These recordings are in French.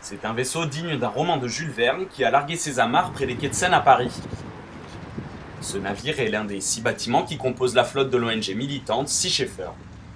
C'est un vaisseau digne d'un roman de Jules Verne qui a largué ses amarres près des quais de Seine à Paris. Ce navire est l'un des 6 bâtiments qui composent la flotte de l'ONG militante Sea Shepherd.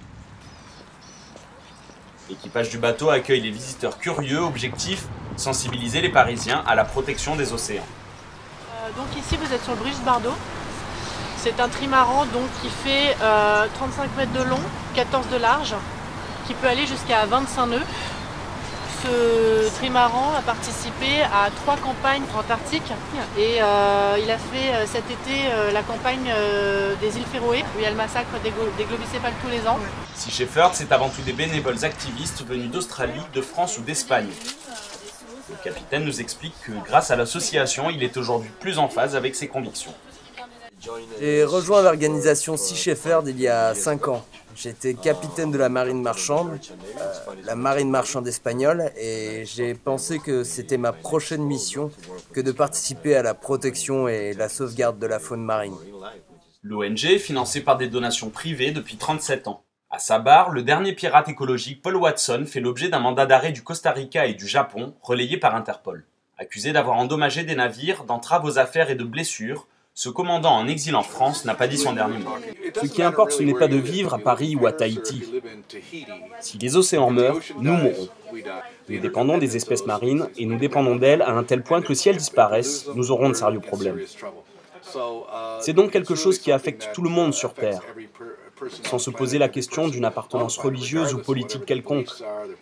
L'équipage du bateau accueille les visiteurs curieux, objectif, sensibiliser les Parisiens à la protection des océans. Donc ici vous êtes sur le bridge Bardot. C'est un trimaran donc, qui fait 35 mètres de long, 14 de large, qui peut aller jusqu'à 25 nœuds. Ce trimaran a participé à 3 campagnes antarctiques et il a fait cet été la campagne des îles Féroé où il y a le massacre des globicéphales tous les ans. Sea Shepherd, c'est avant tout des bénévoles activistes venus d'Australie, de France ou d'Espagne. Le capitaine nous explique que grâce à l'association, il est aujourd'hui plus en phase avec ses convictions. J'ai rejoint l'organisation Sea Shepherd il y a 5 ans. J'étais capitaine de la marine marchande espagnole, et j'ai pensé que c'était ma prochaine mission que de participer à la protection et la sauvegarde de la faune marine. L'ONG est financée par des donations privées depuis 37 ans. À sa barre, le dernier pirate écologique Paul Watson fait l'objet d'un mandat d'arrêt du Costa Rica et du Japon, relayé par Interpol. Accusé d'avoir endommagé des navires, d'entraves aux affaires et de blessures, ce commandant en exil en France n'a pas dit son dernier mot. Ce qui importe, ce n'est pas de vivre à Paris ou à Tahiti. Si les océans meurent, nous mourrons. Nous dépendons des espèces marines et nous dépendons d'elles à un tel point que si elles disparaissent, nous aurons de sérieux problèmes. C'est donc quelque chose qui affecte tout le monde sur Terre, sans se poser la question d'une appartenance religieuse ou politique quelconque.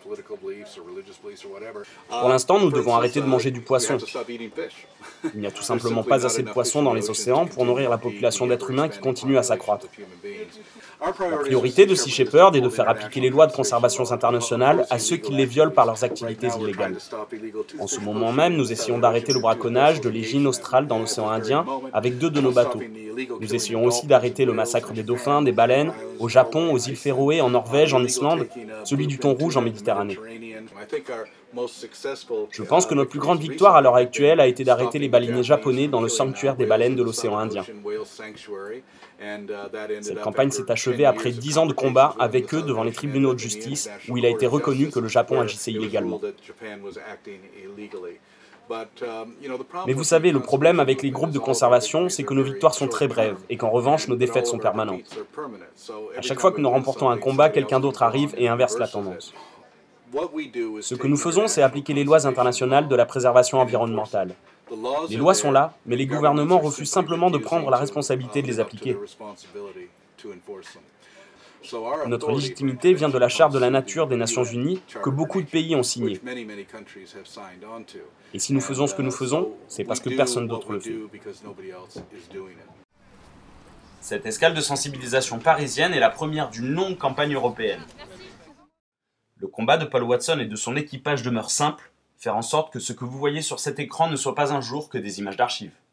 Pour l'instant, nous devons arrêter de manger du poisson. Il n'y a tout simplement pas assez de poissons dans les océans pour nourrir la population d'êtres humains qui continue à s'accroître. La priorité de Sea Shepherd est de faire appliquer les lois de conservation internationale à ceux qui les violent par leurs activités illégales. En ce moment même, nous essayons d'arrêter le braconnage de l'égine australe dans l'océan Indien avec 2 de nos bateaux. Nous essayons aussi d'arrêter le massacre des dauphins, des baleines, au Japon, aux îles Féroé, en Norvège, en Islande, celui du thon rouge en Méditerranée. Je pense que notre plus grande victoire à l'heure actuelle a été d'arrêter les baleiniers japonais dans le sanctuaire des baleines de l'océan Indien. Cette campagne s'est achevée après 10 ans de combat avec eux devant les tribunaux de justice où il a été reconnu que le Japon agissait illégalement. Mais vous savez, le problème avec les groupes de conservation, c'est que nos victoires sont très brèves et qu'en revanche, nos défaites sont permanentes. À chaque fois que nous remportons un combat, quelqu'un d'autre arrive et inverse la tendance. Ce que nous faisons, c'est appliquer les lois internationales de la préservation environnementale. Les lois sont là, mais les gouvernements refusent simplement de prendre la responsabilité de les appliquer. Notre légitimité vient de la Charte de la nature des Nations Unies que beaucoup de pays ont signée. Et si nous faisons ce que nous faisons, c'est parce que personne d'autre le fait. Cette escale de sensibilisation parisienne est la première d'une longue campagne européenne. Le combat de Paul Watson et de son équipage demeure simple, faire en sorte que ce que vous voyez sur cet écran ne soit pas un jour que des images d'archives.